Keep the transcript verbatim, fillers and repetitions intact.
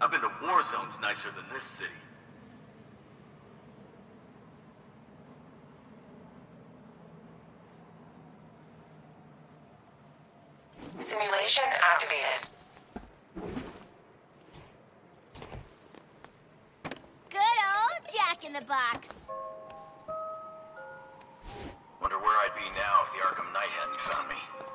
I've been to war zones nicer than this city. Simulation activated. Good old Jack in the Box. Wonder where I'd be now if the Arkham Knight hadn't found me.